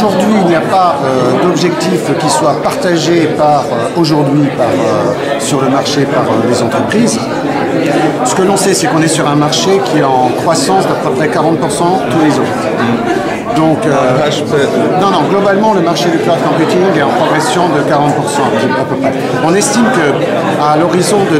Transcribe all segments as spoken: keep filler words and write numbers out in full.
aujourd'hui, il n'y a pas euh, d'objectif qui soit partagé par euh, aujourd'hui par, euh, sur le marché par euh, les entreprises. Ce que l'on sait, c'est qu'on est sur un marché qui est en croissance d'à peu près quarante pour cent tous les ans. Donc, euh, non, non, globalement, le marché du cloud computing est en progression de quarante pour cent à peu près. On estime qu'à l'horizon de,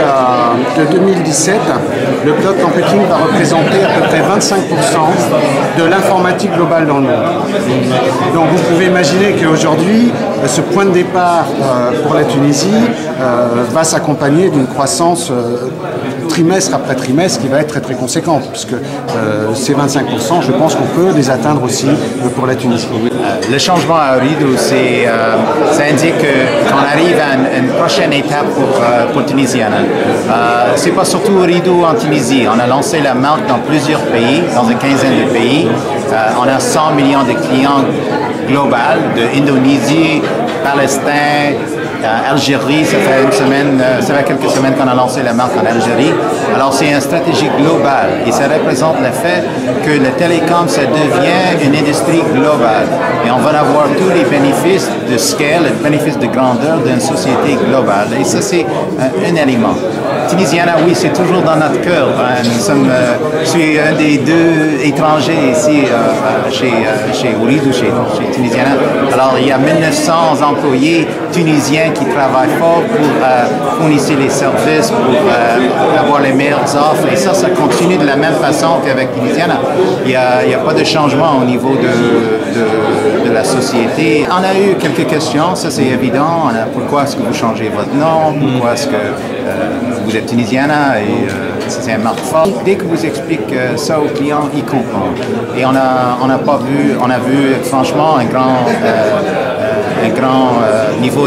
de deux mille dix-sept, le cloud computing va représenter à peu près vingt-cinq pour cent de l'informatique globale dans le monde. Donc, vous pouvez imaginer qu'aujourd'hui, ce point de départ euh, pour la Tunisie euh, va s'accompagner d'une croissance euh, trimestre après trimestre qui va être très très conséquente, puisque euh, ces vingt-cinq pour cent, je pense qu'on peut les atteindre aussi euh, pour la Tunisie. Le changement à Ooredoo, c'est, euh, ça indique qu'on arrive à une, une prochaine étape pour, euh, pour Tunisiana. Euh, c'est pas surtout Ooredoo en Tunisie. On a lancé la marque dans plusieurs pays, dans une quinzaine de pays. Euh, on a cent millions de clients global, de Indonésie, Palestine, Euh, Algérie, ça fait une semaine, euh, ça fait quelques semaines qu'on a lancé la marque en Algérie. Alors c'est une stratégie globale et ça représente le fait que le télécom, ça devient une industrie globale. Et on va avoir tous les bénéfices de scale, les bénéfices de grandeur d'une société globale. Et ça, c'est euh, un élément. Tunisiana, oui, c'est toujours dans notre cœur. Hein. Nous sommes, euh, je suis un des deux étrangers ici euh, chez, euh, chez Ooredoo, chez, chez Tunisiana. Alors, il y a mille neuf cents employés tunisiens qui travaillent fort pour euh, fournir les services, pour euh, avoir les meilleures offres. Et ça, ça continue de la même façon qu'avec Tunisiana. Il n'y a, il y a pas de changement au niveau de, de, de la société. On a eu quelques questions, ça c'est évident. On a, pourquoi est-ce que vous changez votre nom? Pourquoi est-ce que euh, vous êtes Tunisiana et euh, c'est un marque fort? Dès que vous expliquez euh, ça aux clients, ils comprennent. Et on a, on a pas vu, on a vu franchement un grand euh, un grand euh, niveau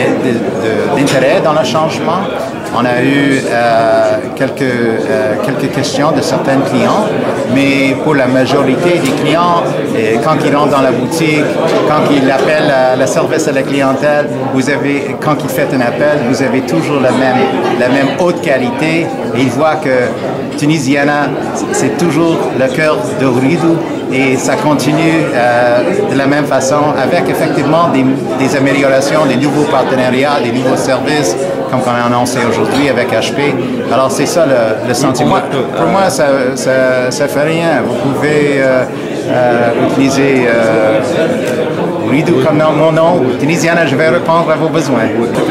d'intérêt dans le changement. On a eu euh, quelques, euh, quelques questions de certains clients, mais pour la majorité des clients, et quand ils rentrent dans la boutique, quand ils appellent euh, le service à la clientèle, vous avez, quand ils font un appel, vous avez toujours la même, la même haute qualité et ils voient que Tunisiana, c'est toujours le cœur de Ooredoo et ça continue euh, de la même façon avec effectivement des, des améliorations, des nouveaux partenariats, des nouveaux services comme on a annoncé aujourd'hui avec H P. Alors c'est ça le, le sentiment. Pour moi, ça ça, ça fait rien. Vous pouvez euh, euh, utiliser euh, Ooredoo comme mon nom. Tunisiana, je vais répondre à vos besoins.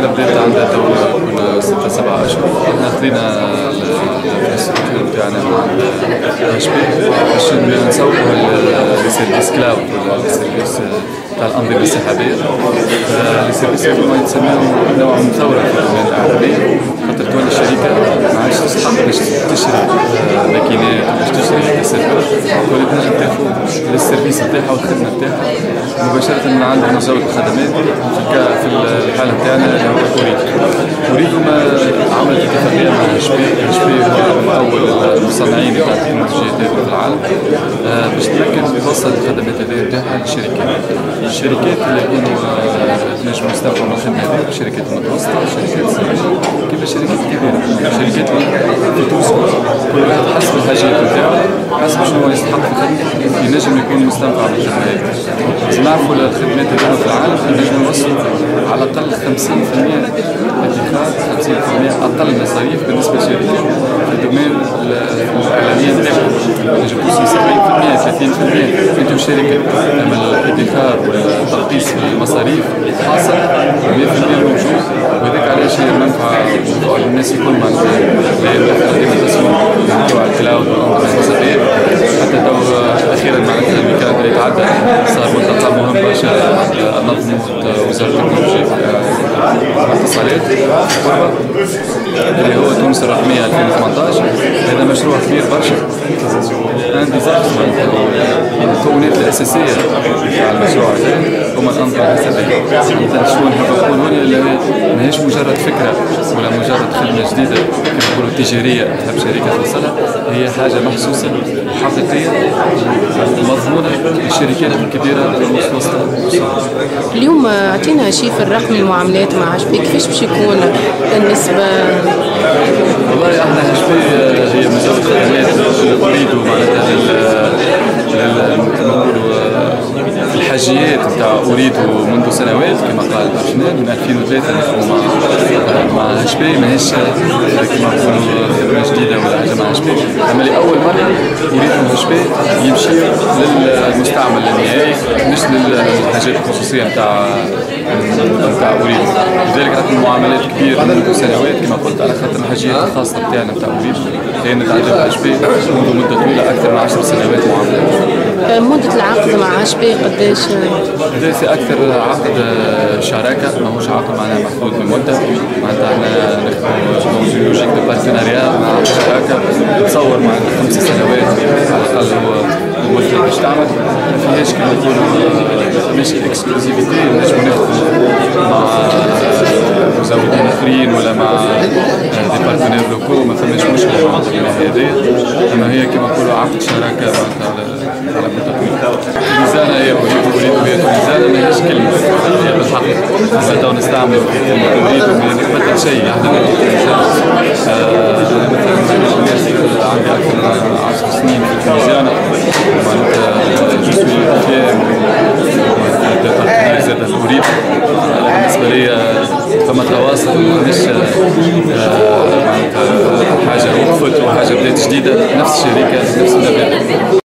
بتاعنا مع اتش بي باش نسوقوا لسيرفيس كلاود ولا لسيرفيس تاع الانظمه السحابيه. السيرفيس هذوما يتسموا نوع من ثوره في البلاد العربيه، خاطر تولي الشركه ما عادش تستحق باش تشري ماكينات باش تشري سيرفر، تولي تنجم تاخذ السيرفيس نتاعها والخدمه نتاعها مباشره من عند مزود الخدمات في الحاله نتاعنا اللي هو أوريدو. أوريدو ما عملت اتفاقيه مع اتش بي، اتش بي هو من اول المصنعين تاع التكنولوجيا في العالم باش تمكن توصل الخدمات هذه نتاعها للشركات. الشركات اللي يكونوا تنجموا يستوفوا من الخدمه هذه، الشركات المتوسطه، الشركات الصغيره، كيف الشركات الكبيره، الشركات في تونس كل واحد حسب الحاجات نتاعو، حسب شنو يستحق في خدمته ينجم يكون مستنفع من الخدمه هذه. لازم نعرفوا الخدمات هذوما في العالم نجموا نوصلوا على الاقل خمسين بالمئة ادخار، خمسين بالمئة اقل مصاريف بالنسبه للشركات في الدومين الاعلانيه نتاعهم. نجم توصلوا سبعين بالمئة ثلاثين بالمئة انتم شركه، اما الادخار والترخيص في المصاريف حاصل مئة بالمئة موجود، وهذاك علاش هي المنفعه الناس يكون معناتها تقديم التسويق نتاع الكلاود والانظمه الحسابيه. حتى تو اخيرا معناتها الويكاند اللي تعدى صار ملتقى مهم برشا نظمت وزاره التكنولوجيا والاتصالات اللي هو تونس الرقميه ألفين وثمانطاش. هذا مشروع كبير برشا، ان ديزاستر المكونات الاساسيه تاع المشروع هذا هما الانظمه الحسابيه. مثلا شنو نحب نقول هنا اللي ماهيش مجرد فكره ولا مجرد خدمه جديده كما نقولوا تجاريه تحب شركه توصلها، هي حاجه محسوسه حقيقيه مضمونه للشركات الكبيره والمتوسطه. اليوم اعطينا شيء في الرقم المعاملات مع اتش بي، كيفاش باش يكون النسبه؟ والله احنا اتش بي هي مزود خدمات أوريدو معناتها لل كما نقولوا الحاجيات نتاع أريد منذ سنوات كما قال برشمان من ألفين وثلاثة نخدم مع مع اتش بي ماهيش كما نقولوا خدمة جديدة ولا حاجة مع اتش بي، أما لأول مرة أريد من اتش بي يمشي للمستعمل النهائي مش للحاجات الخصوصية نتاع نتاع أريد. لذلك عندنا معاملات كبيرة منذ سنوات كما قلت على خاطر الحاجيات الخاصة بتاعنا نتاع أريد هي نتعدى اتش بي منذ مدة طويلة أكثر من عشر سنوات معاملات. مدة العقد مع اتش بي قداش؟ ليس أكثر عقد شراكة ماهوش عقد معناها محدود بالمدة، معناتها احنا نخدموا في لوجيك دو بارتناريا مع شراكة نتصور مع خمس سنوات على الأقل هو المدة اللي باش تعمل، ما فيهاش كما نقولوا مش اكسكلوزيفيتي نجموا نخدموا مع مزودين آخرين ولا مع دي بارتنير لوكو ما فماش مشكلة مع هذه، أما هي كما نقولوا عقد شراكة معناتها على مدة طويلة. ميزانة هي أريد أريد هي ميزانة ماهيش كلمة هي بالحق، احنا تو نستعمل كلمة أريد وما نقبل شيء احنا ما مثلا عندي أكثر من عشر سنين في الميزانة معناتها جو سوي فيير زاد أريد بالنسبة لي فما تواصل مش معناتها حاجة وقفت وحاجة بدات جديدة نفس الشركة نفس المبادئ.